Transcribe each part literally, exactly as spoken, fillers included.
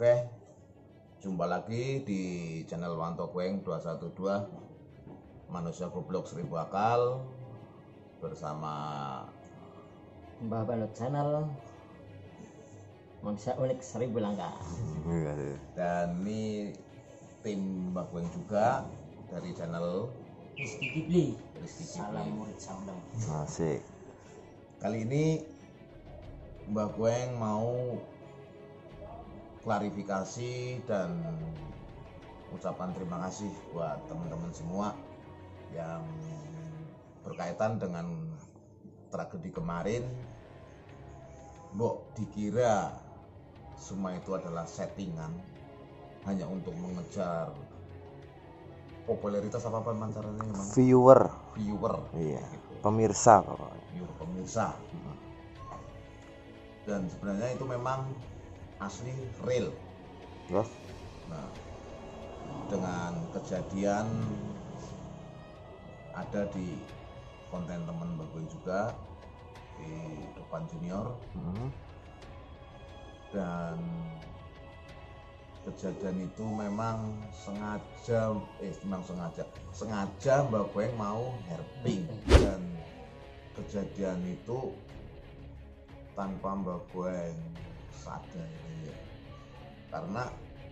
Oke, jumpa lagi di channel Wanto Kueng dua satu dua, manusia goblok seribu akal, bersama Mbah Balot Channel, manusia unik seribu langkah. Dan ini tim Mbah Kueng juga dari channel Rizky Kibli. Rizky Salam Kibli. murid saundang. Asik. Kali ini Mbah Kueng mau klarifikasi dan ucapan terima kasih buat teman-teman semua yang berkaitan dengan tragedi kemarin. Mbok dikira semua itu adalah settingan hanya untuk mengejar popularitas apa apa mancaranya memang Viewer. viewer Iya. gitu. Pemirsa pokoknya. Viewer pemirsa. Dan sebenarnya itu memang asli real. Yes. Nah, dengan kejadian ada di konten teman Mbak juga di depan junior, Hmm. dan kejadian itu memang sengaja eh memang sengaja sengaja Mbak Kueng mau herping, dan kejadian itu tanpa Mbak Kueng sadar ya. Karena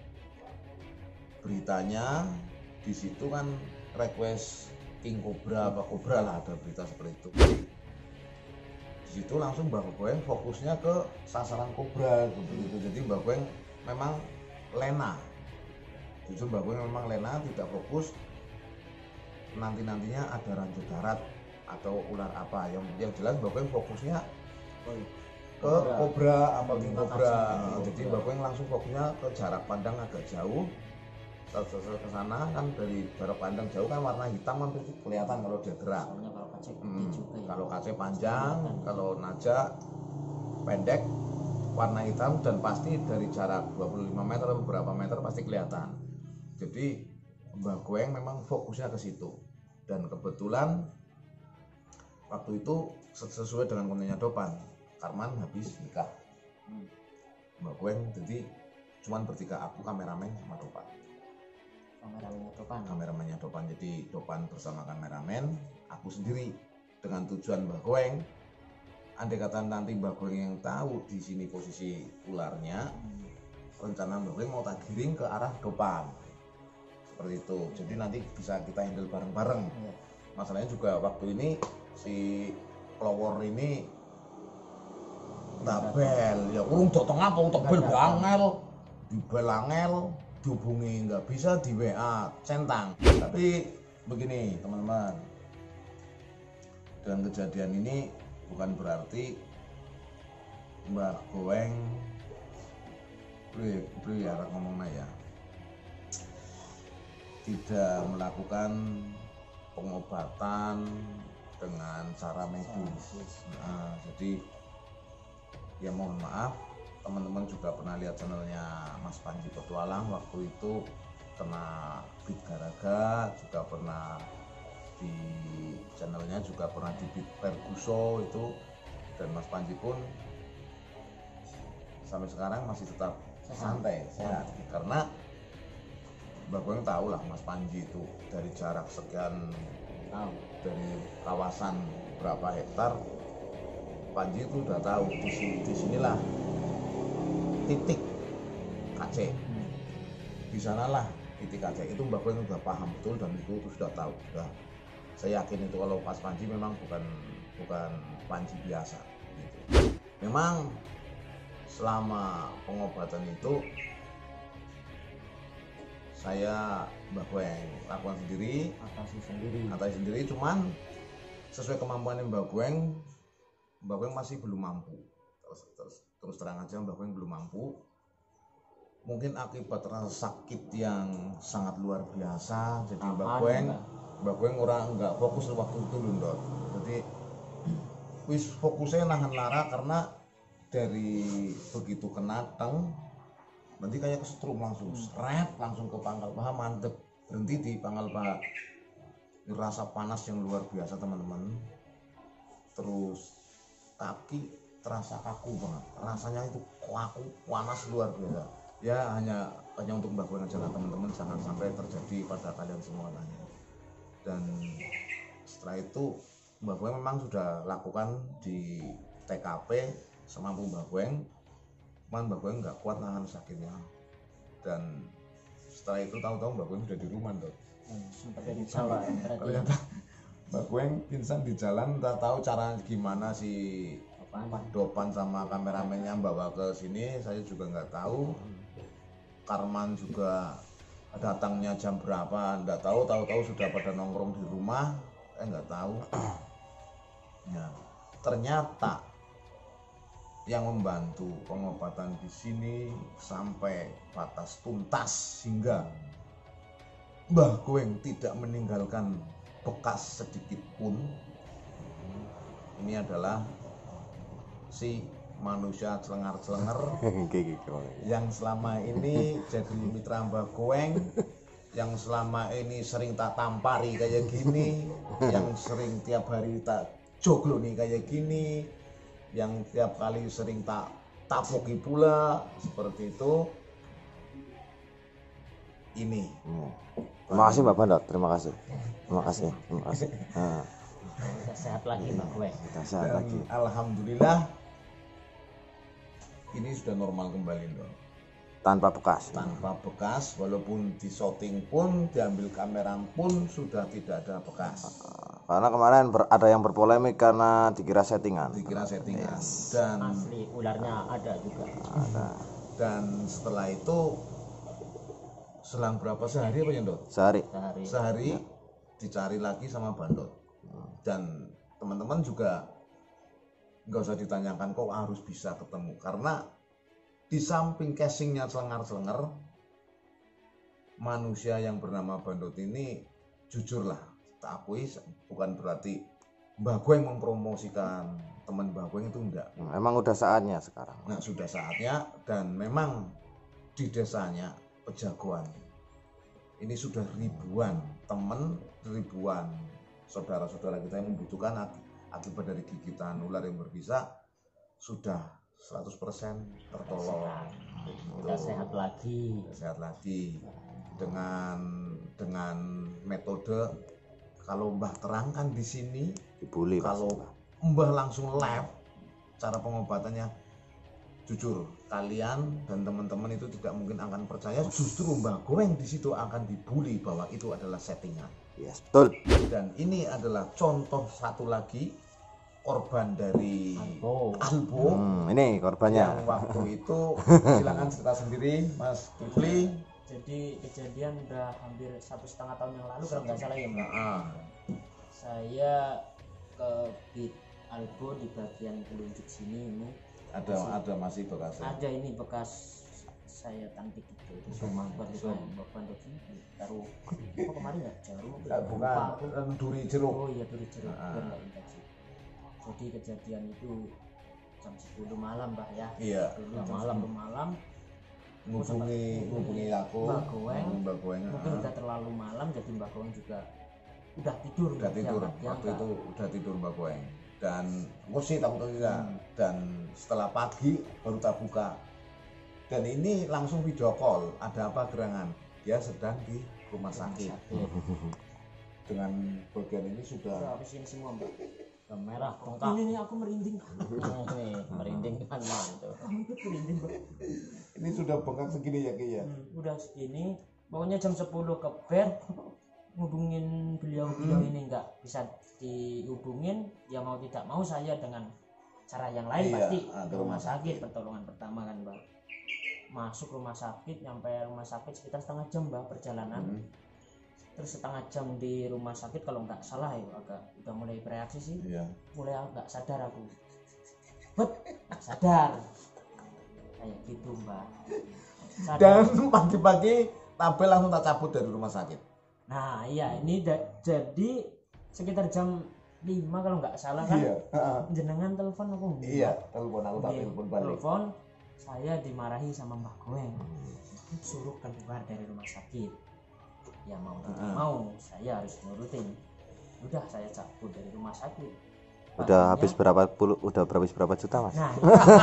beritanya di situ kan request King Cobra apa Cobra lah, ada berita seperti itu. Di situ langsung Mbak Kueng fokusnya ke sasaran Cobra begitu. Jadi Mbak Kueng memang lena. Justru Mbak Kueng memang lena, tidak fokus nanti-nantinya ada ranjau darat atau ular apa. Yang yang jelas Mbak Kueng fokusnya ke Cobra apa King Cobra. Jadi Mbak Kueng langsung fokusnya ke jarak pandang agak jauh. Setelah ke sana kan dari jarak pandang jauh kan warna hitam kan kelihatan kalau dia gerak. Soalnya kalau kaca gede Hmm, juga ya. kalau kaca panjang, kalau naja pendek, warna hitam, dan pasti dari jarak dua puluh lima meter atau beberapa meter pasti kelihatan. Jadi Mbak Kueng memang fokusnya ke situ. Dan kebetulan waktu itu sesuai dengan kontennya Dopan, Karman habis nikah. Mbak Kueng jadi cuman bertiga, aku kameramen sama Dopan. Kameramennya Topan. Kameramennya Dopan, jadi Dopan bersama kameramen, aku sendiri, dengan tujuan Mbak Kueng andai kata nanti Mbak Kueng yang tahu di sini posisi ularnya, rencana Mbak Kueng mau tak giring ke arah Dopan seperti itu. Jadi nanti bisa kita handle bareng-bareng. Iya. Masalahnya juga waktu ini si pelowor ini tabel ya urung dotong apa untuk bel bangel di bel angel, dihubungi nggak bisa, di W A centang. Tapi begini teman-teman, dengan kejadian ini bukan berarti Mbak Kueng beli ya ngomongnya ya tidak melakukan pengobatan dengan cara medis. Nah, jadi ya mohon maaf, teman-teman juga pernah lihat channelnya Mas Panji Petualang, waktu itu kena beat garaga, juga pernah di channelnya juga pernah di beat Perguso itu, dan Mas Panji pun sampai sekarang masih tetap santai sehat. Karena Mbak Kueng tahu lah Mas Panji itu dari jarak sekian, Tahu. dari kawasan berapa hektar, Panji itu udah tahu di sini, di sinilah titik K C. Di sanalah titik K C. Itu Mbak Kueng udah paham betul, dan itu, itu sudah tahu. Sudah, saya yakin itu kalau pas Panji memang bukan bukan Panji biasa gitu. Memang selama pengobatan itu saya Mbak Kueng lakukan sendiri, Atasi sendiri. atasi sendiri, cuman sesuai kemampuan Mbak Kueng, Mbak Kueng masih belum mampu. Terus, terus, terus terang aja Mbak Kueng belum mampu. Mungkin akibat rasa sakit yang sangat luar biasa. Jadi Mbak Apaan, Kueng, Mbak? Mbak Kueng orang nggak fokus waktu itu lundot. Jadi wis fokusnya nahan lara, karena dari begitu kena teng nanti kayak kesetrum langsung, seret langsung ke pangkal paha, mantep, berhenti di pangkal paha. Rasa panas yang luar biasa teman-teman. Terus kaki terasa kaku banget, rasanya itu kaku, panas luar biasa. Ya hanya hanya untuk Mbah Goeng aja lah teman-teman, jangan sampai terjadi pada kalian semuanya. Dan setelah itu Mbah Goeng memang sudah lakukan di T K P semampu Mbah Goeng, cuman Mbah Goeng nggak kuat nahan sakitnya. Dan setelah itu tahu-tahu Mbah Goeng sudah di rumah tuh. Hmm, sempat dari Jawa ya, berarti. Ternyata Mbah Goeng pingsan di jalan, tak tahu cara gimana si Apaan? Dopan sama kameramennya bawa ke sini, saya juga nggak tahu. Karman juga datangnya jam berapa nggak tahu, tahu-tahu sudah pada nongkrong di rumah, eh nggak tahu. Ya, ternyata yang membantu pengobatan di sini sampai batas tuntas hingga Mbah Goeng tidak meninggalkan bekas sedikit pun. Ini adalah si manusia celengar-celenger yang selama ini jadi mitra Mbah Goeng, yang selama ini sering tak tampari kayak gini, yang sering tiap hari tak joglo nih kayak gini, yang tiap kali sering tak tapoki pula seperti itu. Ini Terima kasih Mbak Bandot, terima kasih. Terima kasih, terima kasih. Nah, Udah sehat lagi Mbak Goeng. kita sehat dan lagi. alhamdulillah ini sudah normal kembali dong. Tanpa bekas. Tanpa bekas, walaupun di shooting pun, diambil kamera pun sudah tidak ada bekas. Karena kemarin ber- ada yang berpolemik karena dikira settingan. Dikira settingan. Dan Asli ularnya ada juga. Ada. dan setelah itu selang berapa sehari apa ya Dot? Sehari. Sehari. Sehari dicari lagi sama Bandot. Dan teman-teman juga nggak usah ditanyakan kok harus bisa ketemu, karena di samping casingnya celengar-celenger, manusia yang bernama Bandot ini jujurlah tak akui, bukan berarti Mbah Goeng mempromosikan teman Mbah Goeng, itu enggak. Emang udah saatnya sekarang. Nah sudah saatnya, dan memang di desanya Pejagoan ini sudah ribuan teman, ribuan saudara-saudara kita yang membutuhkan ak- akibat dari gigitan ular yang berbisa sudah seratus persen tertolong. Udah sehat lagi. Sudah sehat lagi dengan dengan metode kalau Mbah terangkan di sini, Dibully kalau pasti. Mbah langsung live cara pengobatannya, jujur kalian dan teman-teman itu tidak mungkin akan percaya, justru Mbah Goeng di situ akan dibully bahwa itu adalah settingan. Yes, betul. Dan ini adalah contoh satu lagi korban dari Albo. Albo Hmm, ini yang korbannya. waktu itu, silakan cerita sendiri Mas Kifli. Jadi kejadian udah hampir satu setengah tahun yang lalu kalau nggak salah ya Mbak. Nah, Saya ke Bit Albo di bagian telunjuk sini ini. ada ada masih bekasnya. Ada ini bekas saya tangkik itu di rumah buat itu buat bandot ini taruh apa kemarin ya jarum apa ya? Eh, bukan Lupa aku. eh, duri jeruk. Oh iya duri jeruk Ah. biar nggak infeksi. Jadi kejadian itu jam sepuluh malam Mbak ya. Iya. Dulu jam sepuluh malam Ngubungi ngubungi aku. Mbah Goeng. Mbah Goeng. mungkin ah. udah terlalu malam jadi Mbak Goeng juga udah tidur Udah nggak tidur diangkat- waktu diangkat. itu, udah tidur Mbak Goeng. Dan gue sih takut tidak. Hmm. Dan setelah pagi baru tak buka. Dan ini langsung video call. Ada apa gerangan? Dia sedang di rumah sakit. Sakit. Dengan bagian ini sudah Udah habis ini semua Mbak. Udah merah bengkak. Ini nih aku merinding. Nih merinding kan mantap. Kamu tuh merinding Mbak. ini sudah bengkak segini ya Ki ya. Hmm, udah segini pokoknya jam sepuluh ke bed ngubungin beliau-beliau Hmm. ini nggak bisa dihubungin, ya mau tidak mau saya dengan cara yang lain Iya, pasti ah, ke rumah sakit. Pertolongan pertama kan Mbak, masuk rumah sakit, nyampe rumah sakit sekitar setengah jam Mbak perjalanan. Hmm. Terus setengah jam di rumah sakit kalau nggak salah ya agak udah mulai bereaksi sih, Iya. mulai nggak sadar aku, bet nggak sadar kayak gitu Mbak. Sadar. Dan pagi-pagi tabel langsung tak cabut dari rumah sakit. Nah iya ini da- jadi sekitar jam lima kalau nggak salah kan, Iya. heeh. jenengan telepon aku nggak? Iya, telepon aku tak Iya, telepon balik. telepon saya dimarahi sama Mbah Goeng, suruh keluar dari rumah sakit. Ya mau tidak Ah. mau saya harus nurutin. Udah saya cabut dari rumah sakit, Udah habis berapa puluh, udah berapa berapa juta mas? Nah,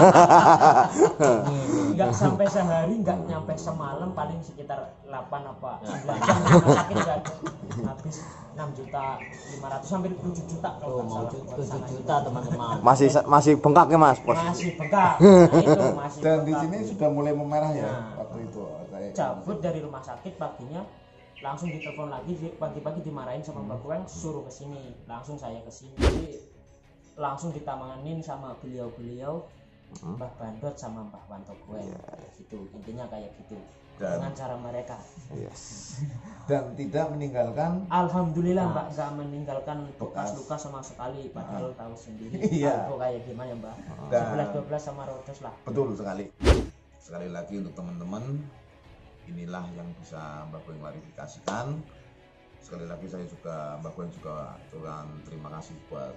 nggak sampai sehari, nggak nyampe semalam, paling sekitar delapan apa sembilan jam di rumah sakit udah habis enam juta lima ratus hampir tujuh juta kalau nggak salah. tujuh juta teman-teman. Masih masih bengkak ya mas? Pos. Masih bengkak. Nah, itu masih Dan di bengkak. sini sudah mulai memerah ya Nah. waktu itu. Kayak Cabut dari rumah sakit paginya langsung ditelepon lagi, di- pagi-pagi dimarahin sama Mbak Kueng, suruh ke sini. Langsung saya ke sini. Jadi langsung ditanganin sama beliau-beliau, Mbah Bandot sama Mbah Wanto Kueng. Gitu. Intinya kayak gitu. Dan- Dengan cara mereka. Yes. dan tidak meninggalkan Alhamdulillah Mbak nggak meninggalkan bekas Bekas. luka sama sekali, padahal tahu sendiri Iya. aku kayak gimana Mbak. Dan- sebelas dua belas sama Rodos lah. betul sekali. Sekali lagi untuk teman-teman, inilah yang bisa Mbak Kueng klarifikasikan. Sekali lagi saya juga Mbak Kueng juga aturkan terima kasih buat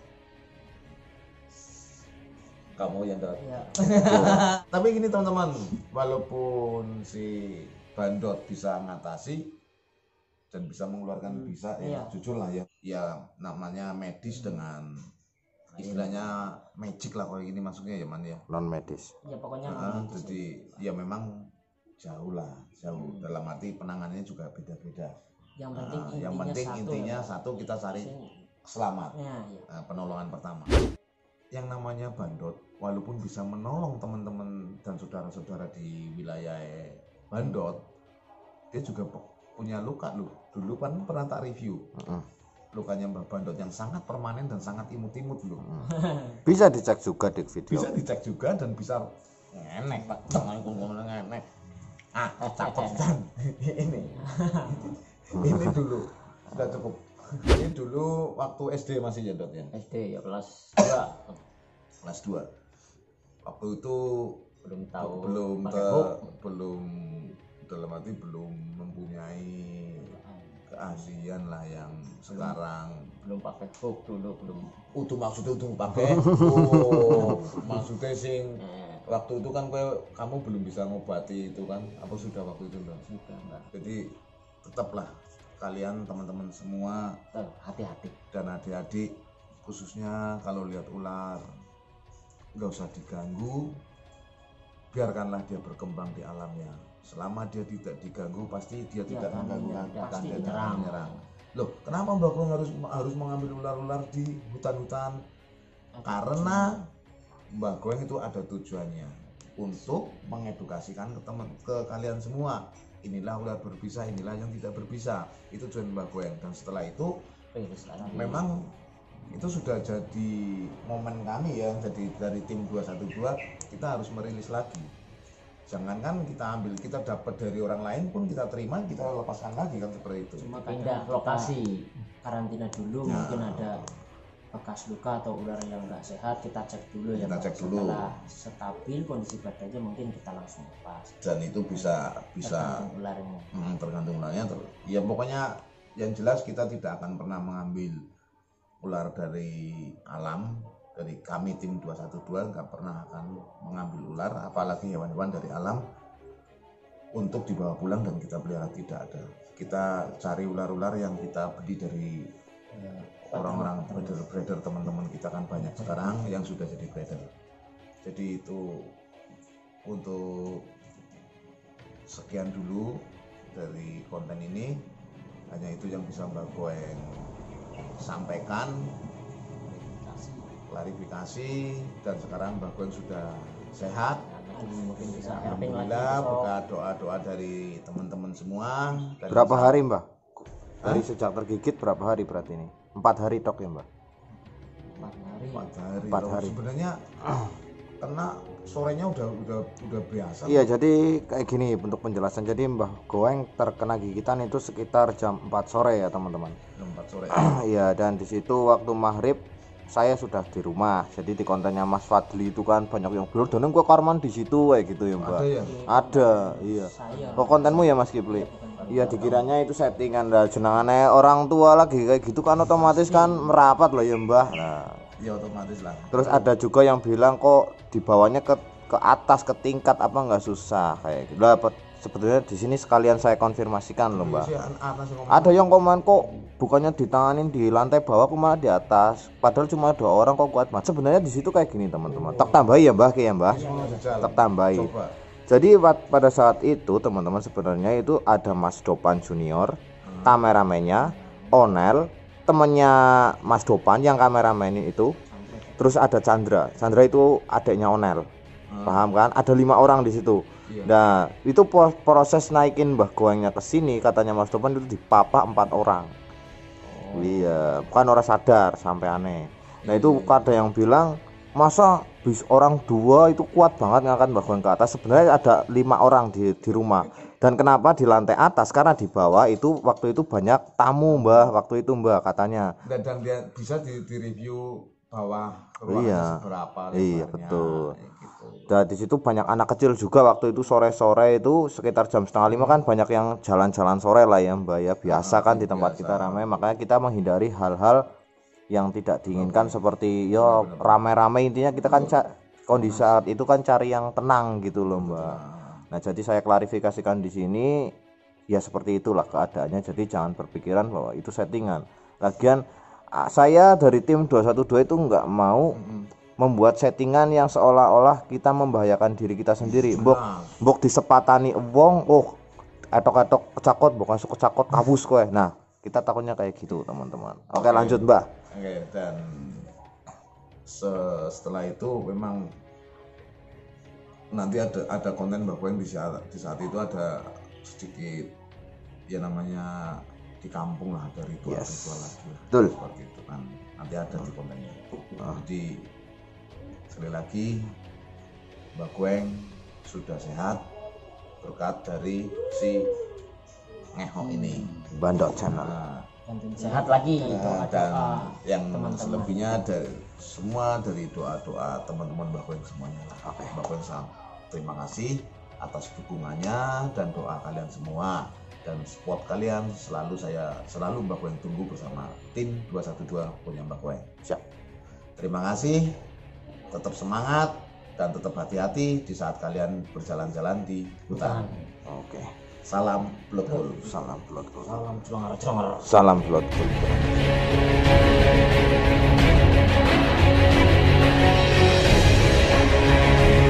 kamu yang datang. Iya. Tapi gini teman-teman, walaupun si Bandot bisa ngatasi dan bisa mengeluarkan bisa ya Iya. jujur lah ya, ya namanya medis dengan istilahnya magic lah kalau gini masuknya ya man ya. Non medis. Ya pokoknya Nah, begitu sih. jadi ya memang jauh lah, jauh dalam arti penanganannya juga beda-beda. yang penting Nah, intinya yang penting satu intinya ya, Mbak. satu kita cari Sing- selamat. ya, ya. Nah, penolongan pertama. Yang namanya Bandot, walaupun bisa menolong teman-teman dan saudara-saudara di wilayah Bandot, dia juga pe- punya luka loh. Dulu kan pernah tak review Mm-mm. lukanya Mbah Bandot yang sangat permanen dan sangat imut-imut loh. Bisa dicek juga di video. Bisa dicek juga dan bisa ngenek pak, jangan ngomong ngenek. Ah, cakep dan ini, ini dulu sudah cukup. Ini dulu waktu S D masih ya Dot ya. S D ya kelas dua Kelas dua. Waktu itu belum tahu belum pakai te- book. belum dalam arti belum mempunyai keahlian lah yang sekarang. belum pakai book dulu belum Utuh maksudnya utuh pakai. Oh, maksudnya sing eh, waktu itu kan kowe- kamu belum bisa ngobati itu kan? Apa sudah waktu itu loh? sudah Mbak. Jadi tetaplah kalian teman-teman semua Tuh, hati-hati. dan adik-adik khususnya kalau lihat ular nggak usah diganggu, biarkanlah dia berkembang di alamnya. Selama dia tidak diganggu pasti dia Ya, tidak kan, mengganggu ya, akan pasti dia menyerang. akan menyerang. Loh, kenapa Mbak Kueng harus harus mengambil ular-ular di hutan-hutan? Karena Mbak Kueng itu ada tujuannya untuk mengedukasikan ke teman ke kalian semua. Inilah ular berbisa, inilah yang tidak berbisa. Itu tujuan Mbak Kueng. Dan setelah itu Rilis lagi. memang itu sudah jadi momen kami ya, jadi dari tim dua satu dua kita harus merilis lagi. Jangankan kita ambil, kita dapat dari orang lain pun kita terima, kita lepaskan lagi kan seperti itu. Cuma Pindah kadang lokasi. kita karantina dulu, Ya. mungkin ada bekas luka atau ular yang nggak sehat, kita cek dulu ya Kita Mbak. cek dulu. Setelah stabil kondisi badannya mungkin kita langsung lepas. Dan itu bisa bisa Tergantung ularnya. hmm, tergantung ularnya. ter- Ya pokoknya yang jelas kita tidak akan pernah mengambil ular dari alam. Dari kami tim dua satu dua nggak pernah akan mengambil ular, apalagi hewan-hewan dari alam untuk dibawa pulang dan kita pelihara, tidak ada. Kita cari ular-ular yang kita beli dari Ya, orang-orang breeder-breeder, teman-teman kita kan banyak sekarang yang sudah jadi breeder. Jadi itu untuk sekian dulu dari konten ini, hanya itu yang bisa Mbak Kueng sampaikan, klarifikasi. Dan sekarang Mbak Kueng sudah sehat. Jadi mungkin bisa helping lagi Alhamdulillah, besok. berkat doa-doa dari teman-teman semua. Dan Berapa bisa- hari mbak? Dari sejak tergigit berapa hari berarti ini? Empat hari tok ya mbak? Empat hari. Empat hari. Empat Loh, hari. Sebenarnya kena sorenya udah udah udah biasa. Iya jadi kayak gini bentuk penjelasan. Jadi Mbah Goeng terkena gigitan itu sekitar jam empat sore ya teman-teman. Empat sore. Iya dan di situ waktu maghrib saya sudah di rumah. Jadi di kontennya Mas Fadli itu kan banyak yang bilang dan gua karman di situ kayak gitu ya mbak. Ada ya. Ada, iya. Saya. Oh kontenmu ya Mas Kipli? Iya dikiranya itu settingan lah jenengannya orang tua lagi kayak gitu kan otomatis kan merapat lah ya mbah. Nah Ya otomatis lah. terus ada juga yang bilang kok dibawanya ke ke atas ke tingkat apa nggak susah kayak gitu lah. pe- sebetulnya di sini sekalian saya konfirmasikan loh Mbak. Si atas yang ngomong. Ada yang komen kok bukannya ditanganin di lantai bawah, kok malah di atas. Padahal cuma dua orang kok kuat banget. Sebenarnya di situ kayak gini teman-teman. Tak tambahi ya Mbak, ya Mbak. Tak tambahi. Coba. Jadi pada saat itu teman-teman sebenarnya itu ada Mas Dopan Junior, hmm. kameramennya, Onel, temennya Mas Dopan yang kameramen itu. Terus ada Chandra. Chandra itu adiknya Onel. Hmm. Paham kan? Ada lima orang di situ. Iya. Nah, itu proses naikin Mbah Goengnya ke sini katanya Mas Dopan itu dipapah empat orang. Oh. Iya, bukan orang sadar sampai aneh. Nah, iya. Itu ada yang bilang, "Masa bis orang dua itu kuat banget ngangkat Mbah Goeng ke atas?" Sebenarnya ada lima orang di di rumah. Dan kenapa di lantai atas? Karena di bawah itu waktu itu banyak tamu, Mbah. Waktu itu, Mbah, katanya. Dan, dan dia bisa di, di review bawah ruangannya iya. seberapa lebarnya. Iya, betul. Gitu. Dan di situ banyak anak kecil juga waktu itu sore-sore itu sekitar jam setengah lima kan banyak yang jalan-jalan sore lah ya Mbak ya, biasa kan di tempat kita ramai, makanya kita menghindari hal-hal yang tidak diinginkan seperti yo rame-rame, intinya kita kan ca- kondisi saat itu kan cari yang tenang gitu loh Mbak. Nah jadi saya klarifikasikan di sini ya seperti itulah keadaannya, jadi jangan berpikiran bahwa itu settingan. Lagian saya dari tim dua satu dua itu nggak mau membuat settingan yang seolah-olah kita membahayakan diri kita sendiri. Mbok mbok disepatani wong, oh etok-etok kecakot, bukan suku kecakot kabus kowe. Nah, kita takutnya kayak gitu, teman-teman. Oke, Oke lanjut, Mbak. Oke, dan setelah itu memang nanti ada ada konten Mbak Goeng di saat di saat itu ada sedikit ya namanya di kampung lah, ada ritual yes. ritual lagi. Betul. Seperti itu kan. Nanti ada di kontennya. Oh. Jadi sekali lagi Mbak Goeng sudah sehat berkat dari si Ngeho ini, Bandok Channel. Nah, sehat lagi nah, dan doa, yang teman-teman. selebihnya dari semua dari doa-doa teman-teman Mbak Goeng semuanya. Oke. Mbak Goeng sangat terima kasih atas dukungannya dan doa kalian semua, dan support kalian selalu saya selalu Mbak Goeng tunggu bersama tim dua satu dua punya Mbak Goeng. Siap. Terima kasih. Tetap semangat dan tetap hati-hati di saat kalian berjalan-jalan di hutan. Oke. Salam Blood Gold. Salam Blood Gold. Salam celongar-celongar. Salam Blood Gold.